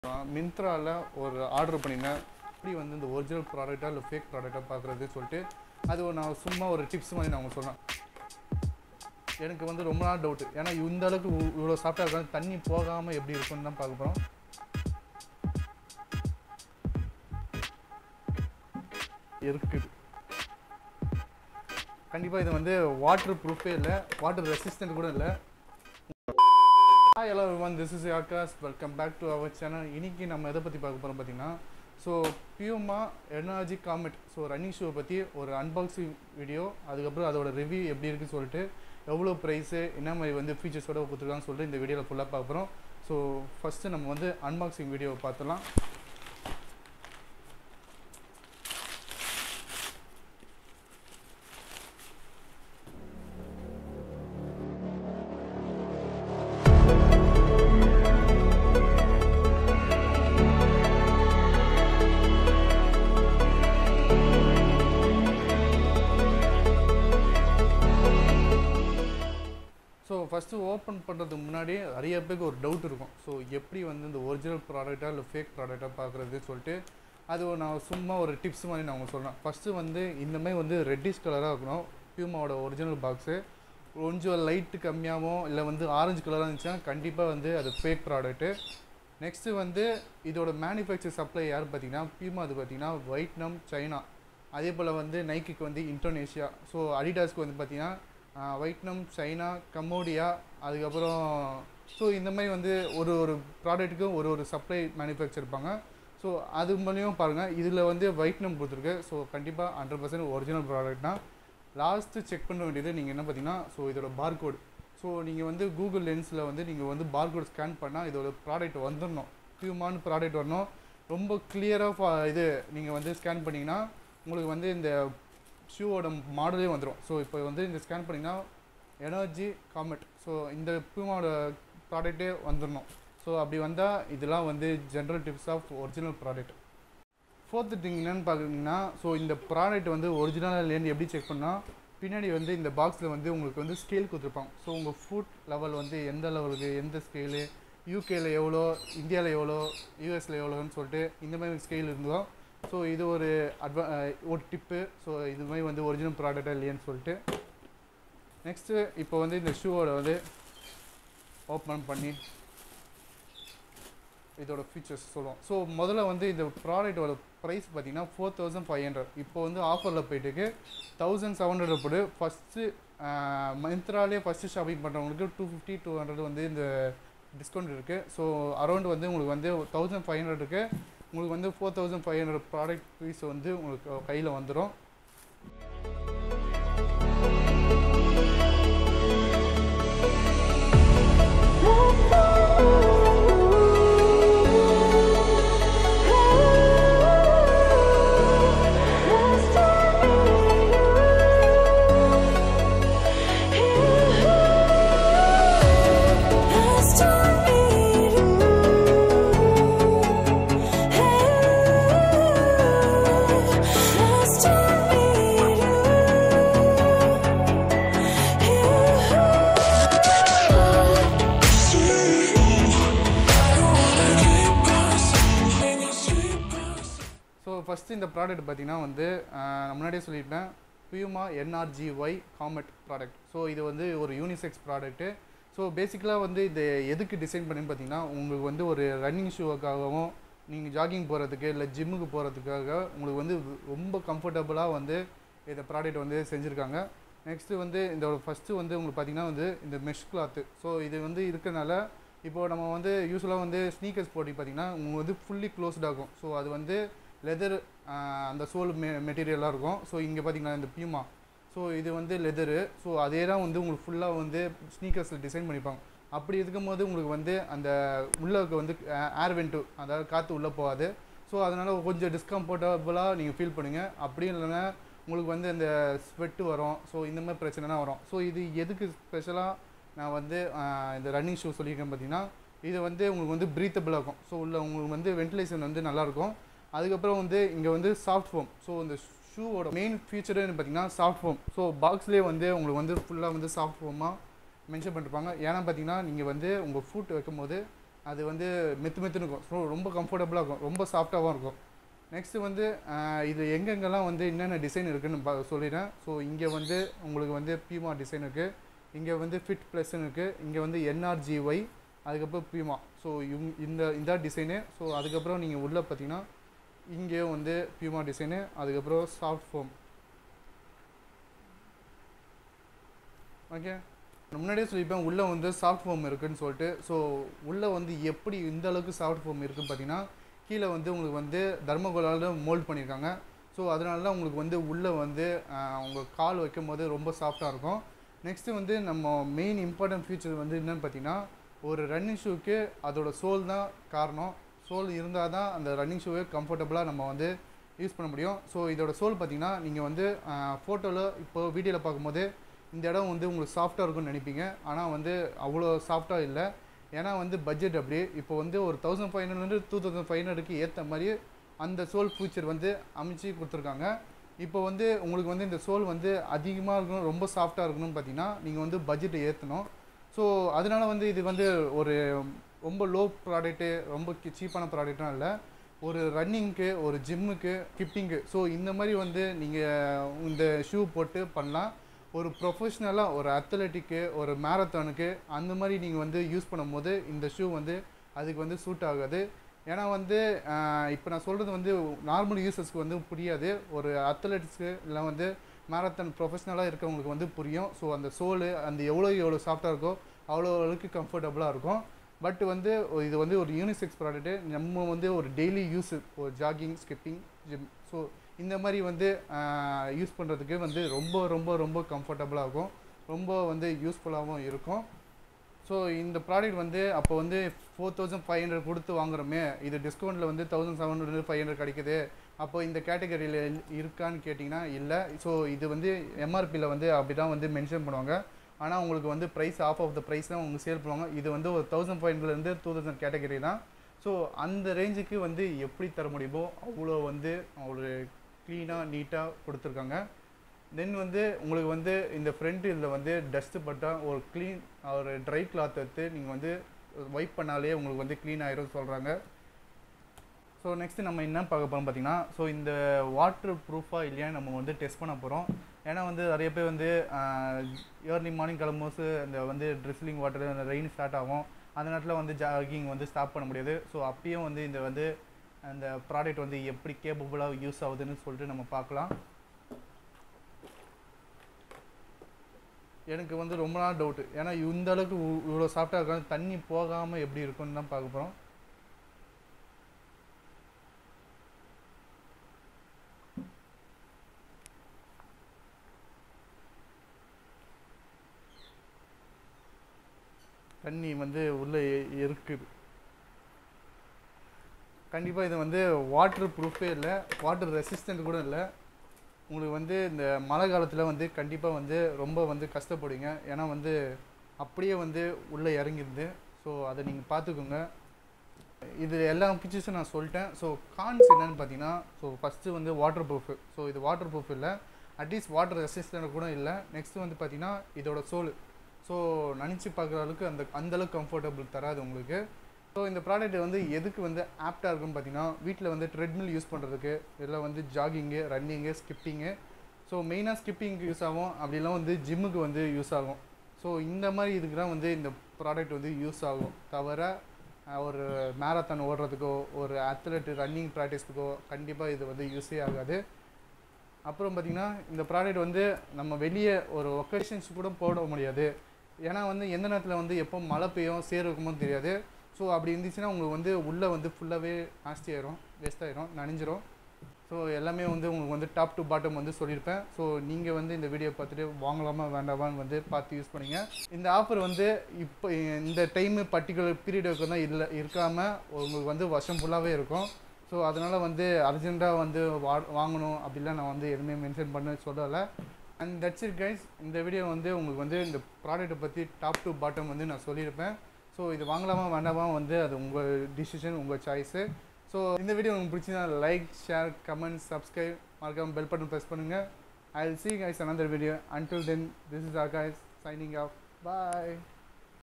மிந்த்ரால ஒரு ஆர்டர் பண்ணினேன். எப்படி வந்து இந்த ஒரிஜினல் ப்ராடக்ட்டா இல்லை ஃபேக் ப்ராடக்ட்டா பார்க்குறது சொல்லிட்டு அது நான் சும்மா ஒரு டிப்ஸ் மாதிரி நான் உங்களுக்கு சொன்னேன். எனக்கு வந்து ரொம்ப நாள் டவுட்டு. ஏன்னா இந்த அளவுக்கு இவ்வளோ சாஃப்டாக இருக்காது, தண்ணி போகாமல் எப்படி இருக்குன்னு தான் பார்க்க போகிறோம். இருக்குது கண்டிப்பாக இது வந்து வாட்டர் ப்ரூஃபே இல்லை, வாட்டர் ரெசிஸ்டன்ட் கூட இல்லை. Hi hello everyone, this is Akash. Welcome back to our channel. இன்னைக்கு நம்ம எதை பற்றி பார்க்க போகிறோம் பார்த்தீங்கன்னா, so Puma NrgyComet so running ஷூவை பற்றி ஒரு அன்பாக்சிங் வீடியோ, அதுக்கப்புறம் அதோட ரிவ்யூ எப்படி இருக்குன்னு சொல்லிட்டு எவ்வளோ ப்ரைஸு என்ன மாதிரி வந்து ஃபீச்சர்ஸோட கொடுத்துருக்கான்னு சொல்லிட்டு இந்த வீடியோவில் ஃபுல்லாக பார்க்க போகிறோம். ஸோ ஃபஸ்ட்டு நம்ம வந்து அன்பாக்சிங் வீடியோவை பார்த்துலாம். ஸோ ஃபஸ்ட்டு ஓப்பன் பண்ணுறதுக்கு முன்னாடி நிறைய பேருக்கு ஒரு டவுட் இருக்கும். ஸோ எப்படி வந்து இந்த ஒரிஜினல் ப்ராடக்ட்டா இல்லை ஃபேக் ப்ராடக்டாக பார்க்குறது சொல்லிட்டு அது நான் சும்மா ஒரு டிப்ஸ் மாதிரி நான் உங்களுக்கு சொல்கிறேன். ஃபஸ்ட்டு வந்து இந்தமாதிரி வந்து ரெட்டிஷ் கலராக இருக்கணும் பியூமாவோட ஒரிஜினல் பாக்ஸு. கொஞ்சம் லைட்டு கம்மியாகவும் இல்லை வந்து ஆரஞ்சு கலராக இருந்துச்சுன்னா கண்டிப்பாக வந்து அது ஃபேக் ப்ராடக்ட்டு. நெக்ஸ்ட்டு வந்து இதோட மேனுஃபேக்சர் சப்ளை யார் பார்த்தீங்கன்னா பியூமா, அது பார்த்தீங்கன்னா வியட்நாம், சைனா. அதே போல் வந்து நைக்கிக்கு வந்து இந்தோனேஷியா. ஸோ அடிடாஸ்க்கு வந்து பார்த்தீங்கன்னா வியட்நாம், சைனா, கம்போடியா, அதுக்கப்புறம் ஸோ இந்த மாதிரி வந்து ஒரு ஒரு ப்ராடக்ட்டுக்கும் ஒரு ஒரு சப்ளை மேனுஃபேக்சர் இருப்பாங்க. ஸோ அது மூலியமாக பாருங்கள், இதில் வந்து வியட்நாம் கொடுத்துருக்கு. ஸோ கண்டிப்பாக 100% ஒரிஜினல் ப்ராடக்ட்னா. லாஸ்ட்டு செக் பண்ண வேண்டியது நீங்கள் என்ன பார்த்தீங்கன்னா, ஸோ இதோட பார்கோடு. ஸோ நீங்கள் வந்து கூகுள் லென்ஸில் வந்து நீங்கள் வந்து பார்கோடு ஸ்கேன் பண்ணால் இதோட ப்ராடக்ட் வந்துடணும், பியூமான்னு ப்ராடக்ட் வரணும். ரொம்ப கிளியராக இது நீங்கள் வந்து ஸ்கேன் பண்ணிங்கன்னா உங்களுக்கு வந்து இந்த ஷூவோட மாடலே வந்துடும். ஸோ இப்போ வந்து இந்த ஸ்கேன் பண்ணிங்கன்னா NrgyComet, ஸோ இந்த பியூமாவோட ப்ராடக்டே வந்துடணும். ஸோ அப்படி வந்தால் இதெல்லாம் வந்து general tips of original product. Fourth thing என்னென்னு பார்க்குறீங்கன்னா, ஸோ இந்த ப்ராடக்ட் வந்து ஒரிஜினல்லேருந்து எப்படி செக் பண்ணால் பின்னாடி வந்து இந்த பாக்ஸில் வந்து உங்களுக்கு வந்து ஸ்கேல் கொடுத்துருப்பாங்க. ஸோ உங்கள் ஃபுட் லெவல் வந்து எந்த லெவலுக்கு எந்த ஸ்கேலு, யூகேயில் எவ்வளோ, இந்தியாவில் எவ்வளோ, யூஎஸில் எவ்வளோன்னு சொல்லிட்டு இந்த மாதிரி ஸ்கேல் இருந்தோம். ஸோ இது ஒரு ஒரு டிப்பு. ஸோ இது மாதிரி வந்து ஒரிஜினல் ப்ராடக்டாக இல்லையான்னு சொல்லிட்டு. நெக்ஸ்ட்டு இப்போ வந்து இந்த ஷூவோட வந்து ஓப்பன் பண்ணி இதோட ஃபீச்சர்ஸ் சொல்லுவோம். ஸோ முதல்ல வந்து இந்த ப்ராடக்டோட ப்ரைஸ் பார்த்திங்கன்னா 4500. இப்போ வந்து ஆஃபரில் போயிட்டுருக்கு 1700 போட்டு. ஃபஸ்ட்டு மிந்த்ராலே ஃபஸ்ட்டு ஷாப்பிங் பண்ணுறவங்களுக்கு 250-200 வந்து இந்த டிஸ்கவுண்ட் இருக்குது. ஸோ அரௌண்ட் வந்து உங்களுக்கு வந்து 1500 இருக்குது. உங்களுக்கு வந்து 4500 ப்ராடக்ட் பீஸ் வந்து உங்களுக்கு கையில் வந்துடும். ஃபஸ்ட்டு இந்த ப்ராடக்ட் பார்த்திங்கன்னா வந்து நான் முன்னாடியே சொல்லியிருப்பேன், Puma NrgyComet ப்ராடக்ட். ஸோ இது வந்து ஒரு யூனிசெக்ஸ் ப்ராடக்ட்டு. ஸோ பேசிக்கலாக வந்து இது எதுக்கு டிசைன் பண்ணின்னு பார்த்தீங்கன்னா, உங்களுக்கு வந்து ஒரு ரன்னிங் ஷூவுக்காகவும் நீங்கள் ஜாகிங் போகிறதுக்கு இல்லை ஜிம்முக்கு போகிறதுக்காக உங்களுக்கு வந்து ரொம்ப கம்ஃபர்டபுளாக வந்து இந்த ப்ராடக்ட் வந்து செஞ்சுருக்காங்க. நெக்ஸ்ட்டு வந்து இந்த ஃபஸ்ட்டு வந்து உங்களுக்கு பார்த்திங்கன்னா வந்து இந்த மெஷ் கிளாத்து. ஸோ இது வந்து இருக்கிறனால இப்போது நம்ம வந்து யூஸ்வலாக வந்து ஸ்னீக்கர்ஸ் போட்டி பார்த்திங்கன்னா உங்களுக்கு வந்து ஃபுல்லி க்ளோஸ்டாகும். ஸோ அது வந்து லெதர் அந்த சோல் மெட்டீரியலாக இருக்கும். ஸோ இங்கே பார்த்திங்கன்னா இந்த பியூமா, ஸோ இது வந்து லெதரு. ஸோ அதே தான் வந்து உங்களுக்கு ஃபுல்லாக வந்து ஸ்னீக்கர்ஸில் டிசைன் பண்ணிப்பாங்க. அப்படி இருக்கும் போது உங்களுக்கு வந்து அந்த உள்ளே வந்து ஏர் வென்ட்டு, அதாவது காற்று உள்ளே போகாது. ஸோ அதனால் கொஞ்சம் டிஸ்கம்ஃபர்டபுளாக நீங்கள் ஃபீல் பண்ணுங்கள். அப்படியும் இல்லைன்னா உங்களுக்கு வந்து அந்த ஸ்வெட்டு வரும். ஸோ இந்த மாதிரி பிரச்சனைலாம் வரும். ஸோ இது எதுக்கு ஸ்பெஷலாக நான் வந்து இந்த ரன்னிங் ஷூ சொல்லியிருக்கேன் பார்த்தீங்கன்னா, இது வந்து உங்களுக்கு வந்து ப்ரீத்தபிளாக இருக்கும். ஸோ உள்ள உங்களுக்கு வந்து வென்டிலேஷன் வந்து நல்லாயிருக்கும். அதுக்கப்புறம் வந்து இங்கே வந்து சாஃப்ட் ஃபோம். ஸோ இந்த ஷூவோட மெயின் ஃபீச்சருன்னு பார்த்தீங்கன்னா சாஃப்ட் ஃபோம். ஸோ பாக்ஸ்லேயே வந்து உங்களுக்கு வந்து ஃபுல்லாக வந்து சாஃப்ட் ஃபோமாக மென்ஷன் பண்ணிருப்பாங்க. ஏன்னா பார்த்தீங்கன்னா நீங்கள் வந்து உங்கள் ஃபுட் வைக்கும்போது அது வந்து மெத்துன்னு இருக்கும். ஸோ ரொம்ப கம்ஃபர்டபுளாக இருக்கும், ரொம்ப சாஃப்டாகவும் இருக்கும். நெக்ஸ்ட்டு வந்து இது எங்கெங்கெல்லாம் வந்து என்னென்ன டிசைன் இருக்குதுன்னு சொல்லிடுறேன். ஸோ இங்கே வந்து உங்களுக்கு வந்து பியூமா டிசைன் இருக்குது, இங்கே வந்து ஃபிட் ப்ளஸ்ன்னு இருக்குது, இங்கே வந்து என்ஆர்ஜிஒய், அதுக்கப்புறம் பியூமா. ஸோ இந்த டிசைனு. ஸோ அதுக்கப்புறம் நீங்கள் உள்ளே பார்த்தீங்கன்னா இங்கேயும் வந்து பியூமா டிசைனு, அதுக்கப்புறம் சாஃப்ட் ஃபோம். ஓகே, முன்னாடியே சொல்லிப்பேன் உள்ளே வந்து சாஃப்ட் ஃபோம் இருக்குதுன்னு சொல்லிட்டு. ஸோ உள்ளே வந்து எப்படி இந்த அளவுக்கு சாஃப்ட் ஃபோம் இருக்குதுன்னு பார்த்தீங்கன்னா, கீழே வந்து உங்களுக்கு வந்து தர்மகோலால் மோல்ட் பண்ணியிருக்காங்க. ஸோ அதனால தான் உங்களுக்கு வந்து உள்ளே வந்து உங்கள் கால் வைக்கும் போது ரொம்ப சாஃப்டாக இருக்கும். நெக்ஸ்ட்டு வந்து நம்ம மெயின் இம்பார்ட்டன்ட் ஃபீச்சர் வந்து என்னென்னு பார்த்தீங்கன்னா, ஒரு ரன்னிங் ஷூக்கு அதோட சோல் தான் காரணம். சோல் இருந்தால் தான் அந்த ரன்னிங் ஷூவே கம்ஃபர்டபுளாக நம்ம வந்து யூஸ் பண்ண முடியும். ஸோ இதோட சோல் பார்த்தீங்கன்னா, நீங்கள் வந்து ஃபோட்டோவில் இப்போ வீடியோவில் பார்க்கும்போது இந்த இடம் வந்து உங்களுக்கு சாஃப்டாக இருக்கும்னு நினைப்பீங்க. ஆனால் வந்து அவ்வளோ சாஃப்டாக இல்லை. ஏன்னா வந்து பட்ஜெட் அப்படி. இப்போ வந்து ஒரு 1500 2500க்கு ஏற்ற மாதிரி அந்த சோல் ஃபீச்சர் வந்து அமைச்சு கொடுத்துருக்காங்க. இப்போ வந்து உங்களுக்கு வந்து இந்த சோல் வந்து அதிகமாக இருக்கணும், ரொம்ப சாஃப்டாக இருக்கணும்னு பார்த்தீங்கன்னா நீங்கள் வந்து பட்ஜெட்டை ஏற்றணும். ஸோ அதனால வந்து இது வந்து ஒரு ரொம்ப லோ ப்ராடக்ட்டு, ரொம்ப சீப்பான ப்ராடக்ட்டும் இல்லை. ஒரு ரன்னிங்க்கு, ஒரு ஜிம்முக்கு, ஸ்கிப்பிங்கு, ஸோ இந்த மாதிரி வந்து நீங்கள் இந்த ஷூ போட்டு பண்ணலாம். ஒரு ப்ரொஃபஷ்னலாக ஒரு அத்லெட்டிக்கு, ஒரு மேரத்தானுக்கு அந்த மாதிரி நீங்கள் வந்து யூஸ் பண்ணும்போது இந்த ஷூ வந்து அதுக்கு வந்து சூட் ஆகாது. ஏன்னா வந்து இப்போ நான் சொல்கிறது வந்து நார்மல் யூசர்ஸ்க்கு வந்து புரியாது. ஒரு அத்லெட்டிக்ஸு இல்லை வந்து மேரத்தான் ப்ரொஃபஷ்னலாக இருக்கவங்களுக்கு வந்து புரியும். ஸோ அந்த சோலு அந்த எவ்வளோ சாஃப்டாக இருக்கோ அவ்வளோ அளவுக்கு கம்ஃபர்டபுளாக இருக்கும். பட் வந்து இது வந்து ஒரு யூனிசெக்ஸ் ப்ராடக்ட்டு. நம்ம வந்து ஒரு டெய்லி யூஸு, ஒரு ஜாகிங், ஸ்கிப்பிங், ஜிம், ஸோ இந்த மாதிரி வந்து யூஸ் பண்ணுறதுக்கு வந்து ரொம்ப ரொம்ப ரொம்ப கம்ஃபர்டபுளாக இருக்கும், ரொம்ப வந்து யூஸ்ஃபுல்லாகவும் இருக்கும். ஸோ இந்த ப்ராடக்ட் வந்து அப்போ வந்து 4500 கொடுத்து வாங்குகிறோமே, இது டிஸ்கவுண்ட்டில் வந்து 1700 500 கிடைக்குது. அப்போ இந்த கேட்டகரியில் இருக்கான்னு கேட்டிங்கன்னா இல்லை. ஸோ இது வந்து எம்ஆர்பியில் வந்து அப்படி தான் வந்து மென்ஷன் பண்ணுவாங்க. ஆனால் உங்களுக்கு வந்து price off off the price தான் உங்களுக்கு சேல் பண்ணுவாங்க. இது வந்து ஒரு 1500 2000 கேட்டகரி தான். ஸோ அந்த ரேஞ்சுக்கு வந்து எப்படி தர முடியுமோ அவ்வளோ வந்து ஒரு க்ளீனாக நீட்டாக கொடுத்துருக்காங்க. தென் வந்து உங்களுக்கு வந்து இந்த ஃப்ரண்ட் இதில் வந்து டஸ்ட்டு பட்டால் ஒரு க்ளீன் ஒரு ட்ரை கிளாத் எடுத்து நீங்கள் வந்து வைப் பண்ணாலே உங்களுக்கு வந்து க்ளீன் ஆகிரும் சொல்கிறாங்க. ஸோ நெக்ஸ்ட்டு நம்ம என்ன பார்க்க போகிறோம் பார்த்தீங்கன்னா, ஸோ இந்த வாட்டர் ப்ரூஃபாக இல்லையான்னு நம்ம வந்து டெஸ்ட் பண்ண போகிறோம். ஏன்னா வந்து நிறைய பேர் வந்து ஏர்லி மார்னிங் கிளம்பும்போது இந்த வந்து ட்ரிஸ்லிங் வாட்டர், அந்த ரெயின் ஸ்டார்ட் ஆகும். அந்த நேரத்தில் வந்து ஜாகிங் வந்து ஸ்டாப் பண்ண முடியாது. ஸோ அப்பயும் வந்து இந்த வந்து அந்த ப்ராடக்ட் வந்து எப்படி கேப்பபுளாக யூஸ் ஆகுதுன்னு சொல்லிட்டு நம்ம பார்க்கலாம். எனக்கு வந்து ரொம்ப நாள் டவுட்டு, ஏன்னா இந்த அளவுக்கு இவ்வளோ சாஃப்டாக இருக்காது, தண்ணி போகாமல் எப்படி இருக்குன்னு தான் பார்க்க போகிறோம். தண்ணி வந்து உள்ளே இருக்குது. கண்டிப்பாக இது வந்து வாட்டர் ப்ரூஃபே இல்லை, வாட்டர் ரெசிஸ்டன்ட் கூட இல்லை. உங்களுக்கு வந்து இந்த மழை காலத்தில் வந்து கண்டிப்பாக வந்து ரொம்ப வந்து கஷ்டப்படுங்க. ஏன்னா வந்து அப்படியே வந்து உள்ளே இறங்கிடுது. ஸோ அதை நீங்கள் பார்த்துக்கோங்க. இது எல்லா ஃபீச்சர்ஸும் நான் சொல்லிட்டேன். ஸோ கான்ஸ் என்னென்னு பார்த்தீங்கன்னா, ஸோ ஃபஸ்ட்டு வந்து வாட்டர் ப்ரூஃபு. ஸோ இது வாட்டர் ப்ரூஃப் இல்லை, அட்லீஸ்ட் வாட்டர் ரெசிஸ்டன்ட் கூட இல்லை. நெக்ஸ்ட்டு வந்து பார்த்தீங்கன்னா இதோட சோல், ஸோ நினச்சி பார்க்குற அளவுக்கு அந்தளவுக்கு கம்ஃபர்டபுள் தராது உங்களுக்கு. ஸோ இந்த ப்ராடக்ட் வந்து எதுக்கு வந்து ஆப்டாக இருக்குன்னு பார்த்தீங்கன்னா, வீட்டில் வந்து ட்ரெட்மில் யூஸ் பண்ணுறதுக்கு, இதில் வந்து ஜாகிங்கு, ரன்னிங்கு, ஸ்கிப்பிங்கு, ஸோ மெயினாக ஸ்கிப்பிங்க்கு யூஸ் ஆகும். அப்படிலாம் வந்து ஜிம்முக்கு வந்து யூஸ் ஆகும். ஸோ இந்த மாதிரி இதுக்கு தான் வந்து இந்த ப்ராடக்ட் வந்து யூஸ் ஆகும். தவிர ஒரு மேரத்தான் ஓடுறதுக்கோ, ஒரு அத்லெட் ரன்னிங் ப்ராக்டிஸ்க்கோ கண்டிப்பாக இது வந்து யூஸே ஆகாது. அப்புறம் பார்த்திங்கன்னா இந்த ப்ராடக்ட் வந்து நம்ம வெளியே ஒரு ஒகேஷன்ஸ் கூட போட முடியாது. ஏன்னா வந்து எந்த நேரத்தில் வந்து எப்போ மழை பெய்யும், சேர் இருக்குமோ தெரியாது. ஸோ அப்படி இருந்துச்சுன்னா உங்களுக்கு வந்து உள்ளே வந்து ஃபுல்லாகவே நாஸ்டி ஆயிரும், வேஸ்ட் ஆயிரும், நனைஞ்சிரும். ஸோ எல்லாமே வந்து உங்களுக்கு வந்து டாப் டு பாட்டம் வந்து சொல்லியிருப்பேன். ஸோ நீங்கள் வந்து இந்த வீடியோ பார்த்துட்டு வாங்கலாமா வேண்டாமான்னு வந்து பார்த்து யூஸ் பண்ணிங்க. இந்த ஆஃபர் வந்து இப்போ இந்த டைமு பர்டிகுலர் பீரியடுக்கு தான் இருக்காமல் உங்களுக்கு வந்து வருஷம் ஃபுல்லாகவே இருக்கும். ஸோ அதனால் வந்து அர்ஜெண்ட்டாக வந்து வாங்கணும் அப்படிலாம் நான் வந்து எதுவுமே மென்ஷன் பண்ண சொல்லலை. And that's it guys. இந்த வீடியோ வந்து உங்களுக்கு வந்து இந்த ப்ராடக்ட்டை பற்றி டாப் டு பாட்டம் வந்து நான் சொல்லியிருப்பேன். ஸோ இது வாங்கலாமா வேண்டாமா வந்து அது உங்கள் டிசிஷன், உங்கள் சாய்ஸு. ஸோ இந்த வீடியோ உங்களுக்கு பிடிச்சினா லைக், ஷேர், கமெண்ட், சப்ஸ்கிரைப், மறக்காமல் பெல் பட்டன் ப்ரெஸ் பண்ணுங்கள். I will see you guys another video. Until then, this is our guys signing off. Bye.